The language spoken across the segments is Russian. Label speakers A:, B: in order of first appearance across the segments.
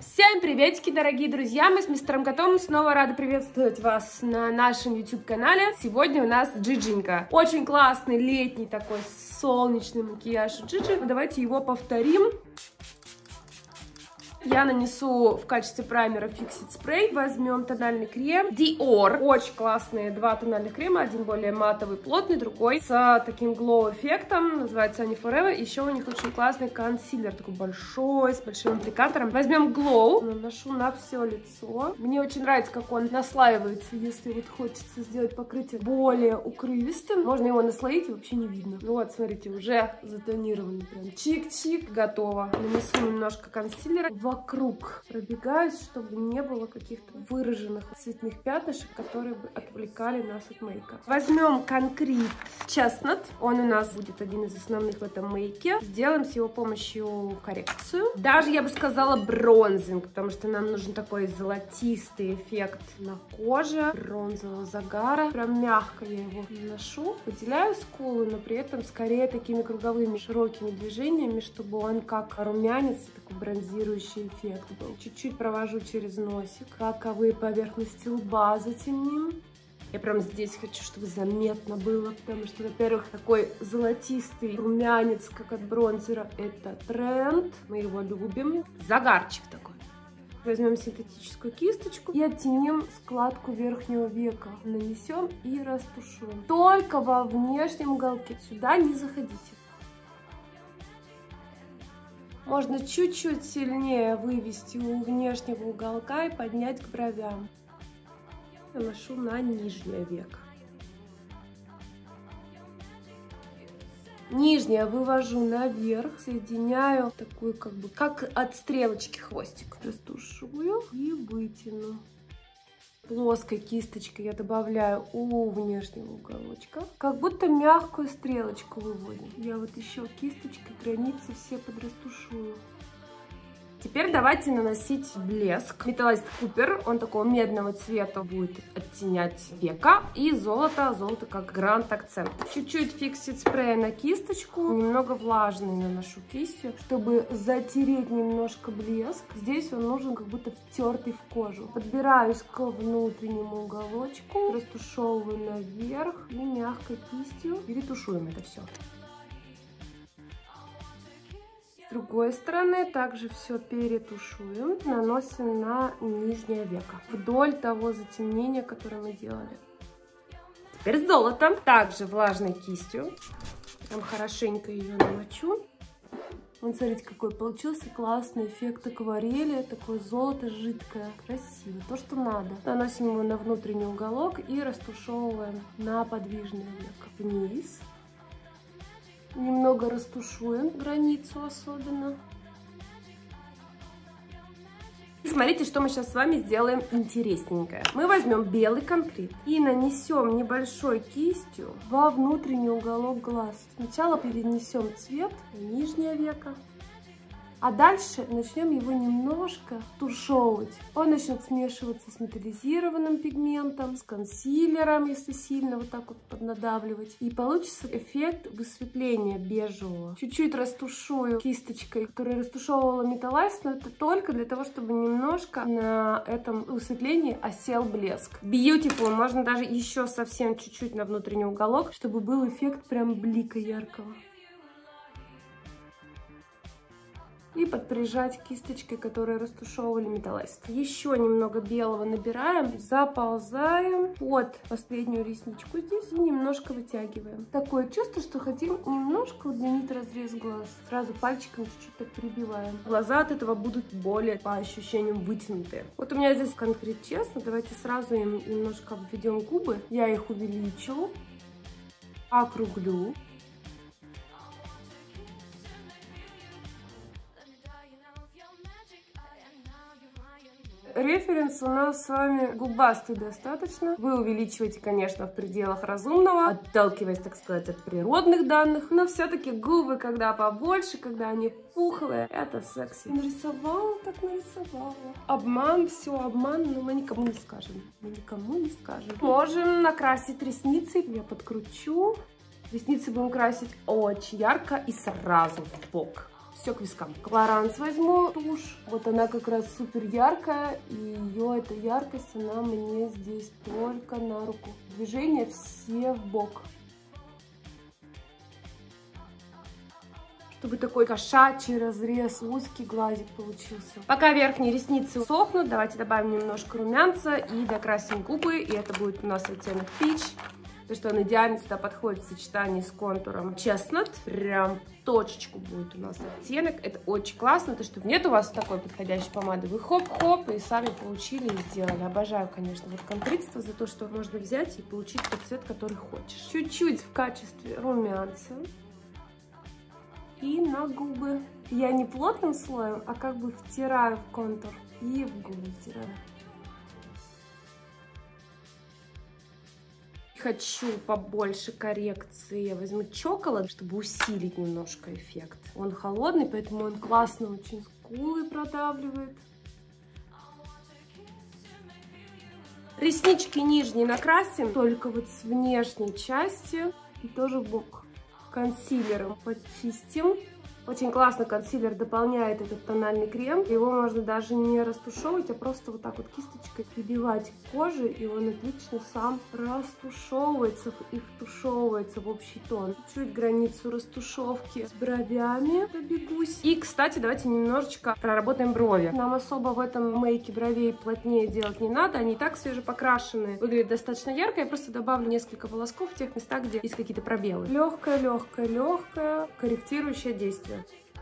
A: Всем приветики, дорогие друзья! Мы с мистером Котом снова рады приветствовать вас на нашем YouTube-канале. Сегодня у нас Джиджинька. Очень классный летний такой солнечный макияж у Джиджи. Давайте его повторим. Я нанесу в качестве праймера Fix It Spray. Возьмем тональный крем Dior. Очень классные два тональных крема. Один более матовый, плотный, другой с таким глоу-эффектом. Называется они Forever. Еще у них очень классный консилер. Такой большой, с большим аппликатором. Возьмем глоу. Наношу на все лицо. Мне очень нравится, как он наслаивается. Если вот хочется сделать покрытие более укрывистым, можно его наслоить и вообще не видно. Ну вот, смотрите, уже затонированный. Прям чик-чик. Готово. Нанесу немножко консилера. Вокруг пробегаюсь, чтобы не было каких-то выраженных цветных пятнышек, которые бы отвлекали нас от мейка. Возьмем Concrete Chestnut. Он у нас будет один из основных в этом мейке. Сделаем с его помощью коррекцию. Даже, я бы сказала, бронзинг, потому что нам нужен такой золотистый эффект на коже, бронзового загара. Прям мягко я его наношу. Выделяю скулы, но при этом скорее такими круговыми широкими движениями, чтобы он как румянец, такой бронзирующий эффект был. Чуть-чуть провожу через носик. Боковые поверхности лба затемним. Я прям здесь хочу, чтобы заметно было, потому что, во-первых, такой золотистый румянец, как от бронзера, это тренд. Мы его любим. Загарчик такой. Возьмем синтетическую кисточку и оттеним складку верхнего века. Нанесем и растушуем. Только во внешнем уголке. Сюда не заходите. Можно чуть-чуть сильнее вывести у внешнего уголка и поднять к бровям. Наношу на нижнее веко. Нижнее вывожу наверх, соединяю такую как от стрелочки хвостик. Растушую и вытяну. Плоской кисточкой я добавляю у внешнего уголочка. Как будто мягкую стрелочку выводим. Я вот еще кисточкой границы все подрастушую. Теперь давайте наносить блеск. Metallized Cooper, он такого медного цвета будет оттенять века. И золото как гранд акцент. Чуть-чуть Fix It спрея на кисточку. Немного влажный наношу кистью, чтобы затереть немножко блеск. Здесь он нужен как будто втертый в кожу. Подбираюсь к внутреннему уголочку, растушевываю наверх и мягкой кистью перетушуем это все. С другой стороны также все перетушуем, наносим на нижнее веко, вдоль того затемнения, которое мы делали. Теперь золото, также влажной кистью, прям хорошенько ее намочу. Вот смотрите, какой получился классный эффект акварели, такое золото жидкое, красиво, то, что надо. Наносим его на внутренний уголок и растушевываем на подвижное веко вниз. Немного растушуем границу особенно. И смотрите, что мы сейчас с вами сделаем интересненькое. Мы возьмем белый конкрет и нанесем небольшой кистью во внутренний уголок глаз. Сначала перенесем цвет на нижнее веко. А дальше начнем его немножко тушевывать. Он начнет смешиваться с металлизированным пигментом, с консилером, если сильно вот так вот поднадавливать. И получится эффект высветления бежевого. Чуть-чуть растушую кисточкой, которая растушевывала Metallized, но это только для того, чтобы немножко на этом высветлении осел блеск. Beautiful. Можно даже еще совсем чуть-чуть на внутренний уголок, чтобы был эффект прям блика яркого. И подприжать кисточкой, которой растушевывали Metallized. Еще немного белого набираем, заползаем под последнюю ресничку здесь и немножко вытягиваем. Такое чувство, что хотим немножко удлинить разрез глаз. Сразу пальчиком чуть-чуть так прибиваем. Глаза от этого будут более, по ощущениям, вытянутые. Вот у меня здесь Concrete Chestnut. Давайте сразу им немножко обведем губы. Я их увеличу, округлю. Референс у нас с вами губастый достаточно. Вы увеличиваете, конечно, в пределах разумного, отталкиваясь, так сказать, от природных данных. Но все-таки губы, когда побольше, когда они пухлые, это секси. Нарисовала, так нарисовала. Обман, все обман, но мы никому не скажем. Мы никому не скажем. Можем накрасить ресницы. Я подкручу. Ресницы будем красить очень ярко и сразу в бок. все к вискам. Клоранс возьму тушь. Вот она как раз супер яркая. И ее, эта яркость, она мне здесь только на руку. Движения все в бок. Чтобы такой кошачий разрез, узкий глазик получился. Пока верхние ресницы сохнут, давайте добавим немножко румянца и докрасим губы. И это будет у нас оттенок Peach. Потому что он идеально сюда подходит в сочетании с контуром Chestnut. Прям точечку будет у нас оттенок. Это очень классно, то что нет у вас такой подходящей помады. Вы хоп-хоп и сами получили и сделали. Обожаю, конечно, вот контритство за то, что можно взять и получить тот цвет, который хочешь. Чуть-чуть в качестве румянца. И на губы. Я не плотным слоем, а как бы втираю в контур. И в губы втираю. Хочу побольше коррекции. Я возьму чоколад, чтобы усилить немножко эффект. Он холодный, поэтому он классно очень скулы продавливает. Реснички нижние накрасим, только вот с внешней части. И тоже в бок. Консилером почистим. Очень классно консилер дополняет этот тональный крем. Его можно даже не растушевывать, а просто вот так вот кисточкой прибивать к коже, и он отлично сам растушевывается и втушевывается в общий тон. Чуть границу растушевки с бровями пробегусь. И, кстати, давайте немножечко проработаем брови. Нам особо в этом мейке бровей плотнее делать не надо. Они и так свежепокрашенные. Выглядят достаточно ярко. Я просто добавлю несколько волосков в тех местах, где есть какие-то пробелы. Легкое, легкое, легкое корректирующее действие.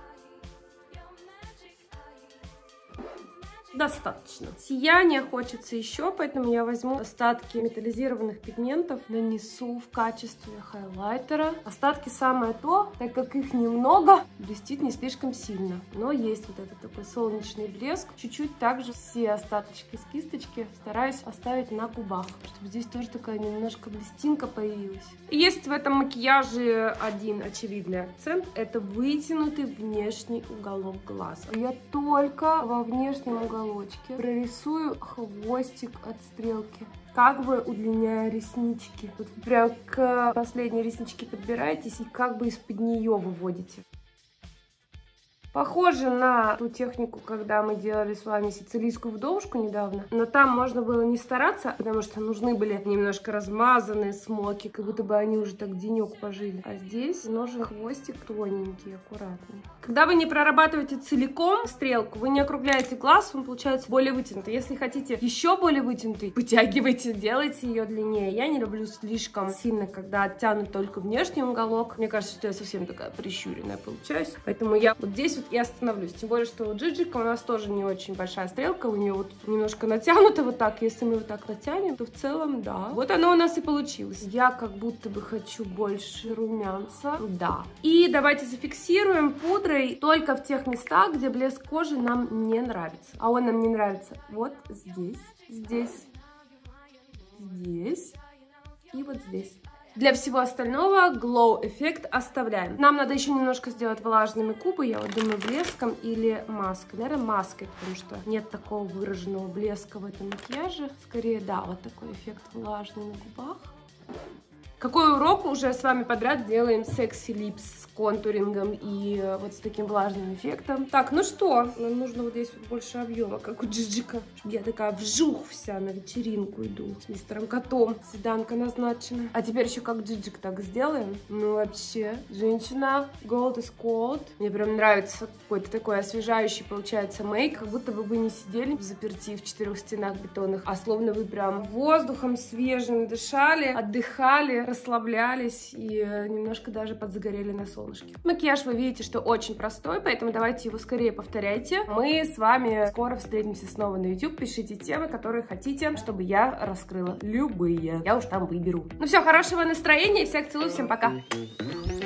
A: Достаточно. Сияние хочется еще, поэтому я возьму остатки металлизированных пигментов, нанесу в качестве хайлайтера. Остатки самое то, так как их немного, блестит не слишком сильно. Но есть вот этот такой солнечный блеск. Чуть-чуть также все остаточки с кисточки стараюсь оставить на губах, чтобы здесь тоже такая немножко блестинка появилась. И есть в этом макияже один очевидный акцент. Это вытянутый внешний уголок глаза. Я только во внешнем уголке прорисую хвостик от стрелки, как бы удлиняя реснички. Вот прям к последней ресничке подбираетесь и как бы из-под нее выводите. Похоже на ту технику, когда мы делали с вами сицилийскую вдовушку недавно. Но там можно было не стараться, потому что нужны были немножко размазанные смоки, как будто бы они уже так денек пожили. А здесь нужен хвостик тоненький, аккуратный. Когда вы не прорабатываете целиком стрелку, вы не округляете глаз, он получается более вытянутый. Если хотите еще более вытянутый, вытягивайте, делайте ее длиннее. Я не люблю слишком сильно, когда оттянут только внешний уголок. Мне кажется, что я совсем такая прищуренная получаюсь. Поэтому я вот здесь вот и остановлюсь. Тем более, что у Джиджика у нас тоже не очень большая стрелка. У нее вот немножко натянута вот так. Если мы вот так натянем, то в целом, да. Вот оно у нас и получилось. Я как будто бы хочу больше румянца. Да. И давайте зафиксируем пудрой только в тех местах, где блеск кожи нам не нравится. А он нам не нравится вот здесь, здесь, здесь и вот здесь. Для всего остального glow эффект оставляем. Нам надо еще немножко сделать влажными губы. Я вот думаю, блеском или маской. Наверное, маской, потому что нет такого выраженного блеска в этом макияже. Скорее, да, вот такой эффект влажный на губах. Какой урок уже с вами подряд делаем секси липс с контурингом и вот с таким влажным эффектом. Так, ну что, нам нужно вот здесь вот больше объема, как у Джиджика. Я такая вжух вся на вечеринку иду с мистером Котом. Свиданка назначена. А теперь еще как Джиджик так сделаем. Ну вообще, женщина, gold is cold. Мне прям нравится какой-то такой освежающий получается мейк. Как будто бы вы не сидели взаперти в 4 стенах бетонных, а словно вы прям воздухом свежим дышали, отдыхали, расслаблялись и немножко даже подзагорели на солнышке. Макияж вы видите, что очень простой, поэтому давайте его скорее повторяйте. Мы с вами скоро встретимся снова на YouTube. Пишите темы, которые хотите, чтобы я раскрыла. Любые. Я уж там выберу. Ну все, хорошего настроения. Всех целую. Всем пока.